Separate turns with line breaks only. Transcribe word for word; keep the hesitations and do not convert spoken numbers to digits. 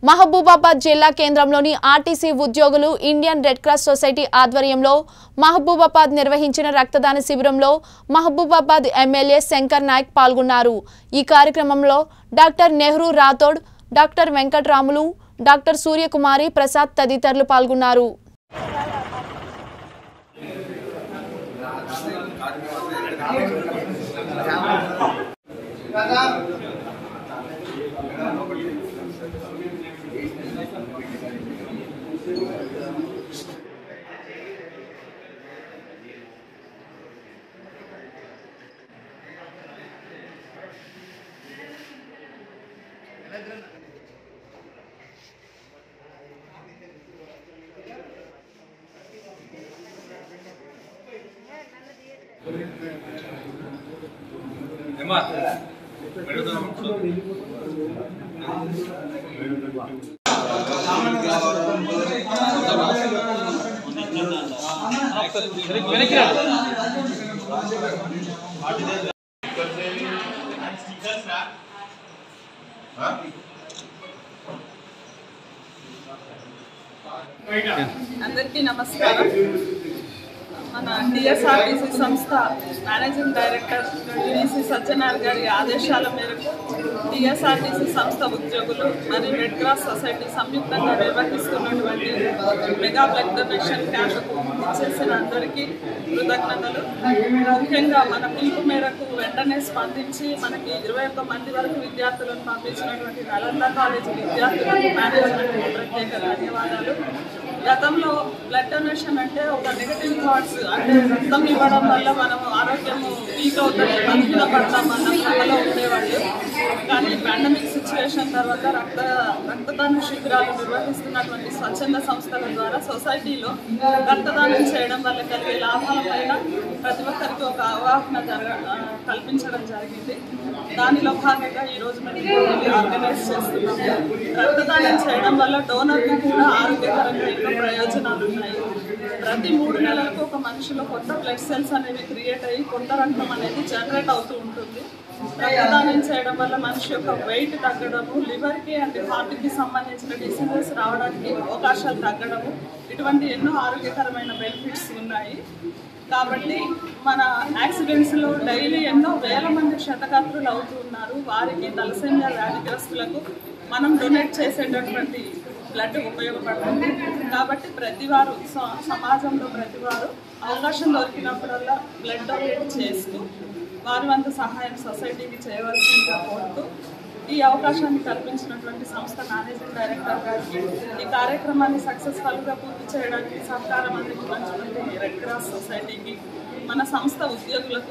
మహబూబాబాద్ జిల్లా కేంద్రంలోని ఆర్టీసీ ఉద్యోగులు ఇండియన్ రెడ్ క్రాస్ సొసైటీ ఆధ్వర్యంలో మహబూబాబాద్ నిర్వహించిన రక్తదాన శిబిరంలో మహబూబాబాద్ ఎమ్మెల్యే శంకర్ నాయక్ పాల్గొన్నారు। ఈ కార్యక్రమంలో doctor Nehru Rathod, doctor Venkataramulu, doctor Suryakumari Prasad తదితరులు పాల్గొన్నారు।
అందరికీ నమస్కారం। మన టీఎస్ఆర్టీసీ సంస్థ మేనేజింగ్ డైరెక్టర్ శ్రీ సత్యనారాయణ గారి ఆదేశాల మేరకు టీఎస్ఆర్టీసీ సంస్థ ఉద్యోగులు మరియు రెడ్ క్రాస్ సొసైటీ సంయుక్తంగా నిర్వహిస్తున్నటువంటి మెగా బ్లడ్ డొనేషన్ క్యాంపుకు ఇచ్చేసిన అందరికీ కృతజ్ఞతలు। ముఖ్యంగా మన పిలుపు మేరకు వెంటనే స్పందించి మనకి ఇరవై ఒక్క మంది వరకు విద్యార్థులను పంపించినటువంటి నలంద కాలేజీ విద్యార్థులకు మేనేజ్మెంట్కి ప్రత్యేక ధన్యవాదాలు। గతంలో బ్లడ్ డొనేషన్ అంటే ఒక నెగటివ్ థాట్స్, అంటే రక్తం ఇవ్వడం వల్ల మనం ఆరోగ్యము వీక్ అవుతుంది, బలహీన పడతాం అన్న కళలో ఉండేవాళ్ళు। కానీ పాండమిక్ సిచ్యువేషన్ తర్వాత రక్త రక్తదాన శిబిరాలు నిర్వహిస్తున్నటువంటి స్వచ్ఛంద సంస్థల ద్వారా సొసైటీలో రక్తదానం చేయడం వల్ల కలిగే లాభాలపైన ప్రతి ఒక్కరికి ఒక అవగాహన జరగ కల్పించడం జరిగింది। దానిలో భాగంగా ఈరోజు మేము ఆర్గనైజ్ చేస్తున్నాము। రక్తదానం చేయడం వల్ల డోనర్కి కూడా ఆరోగ్యకరంగా ఎన్నో ప్రయోజనాలు ఉన్నాయి। ప్రతి మూడు నెలలకు ఒక మనిషిలో కొత్త బ్లడ్ సెల్స్ అనేవి క్రియేట్ అయ్యి కొత్త రక్తం అనేది జనరేట్ అవుతూ ఉంటుంది। రక్తదానం చేయడం వల్ల మనిషి యొక్క వెయిట్ తగ్గడము, లివర్కి అండ్ హార్ట్కి సంబంధించిన డిసీజెస్ రావడానికి అవకాశాలు తగ్గడము, ఇటువంటి ఎన్నో ఆరోగ్యకరమైన బెనిఫిట్స్ ఉన్నాయి। కాబట్టి మన యాక్సిడెంట్స్లో డైలీ ఎన్నో వేల మంది క్షతగాత్రులు అవుతూ ఉన్నారు। వారికి తలసేమియా వ్యాధిగ్రస్తులకు మనం డొనేట్ చేసేటటువంటి బ్లడ్ ఉపయోగపడుతుంది। కాబట్టి ప్రతివారు సమాజంలో ప్రతివారు అవకాశం దొరికినప్పుడల్లా బ్లడ్ డొనేట్ చేస్తూ వారి వంతు సహాయం సొసైటీకి చేయవలసిందిగా కోరుతూ ఈ అవకాశాన్ని కల్పించినటువంటి సంస్థ మేనేజింగ్ డైరెక్టర్ గారికి, ఈ కార్యక్రమాన్ని సక్సెస్ఫుల్గా పూర్తి చేయడానికి సహకారం అందించినటువంటి రెడ్ క్రాస్ సొసైటీకి, మన సంస్థ ఉద్యోగులకు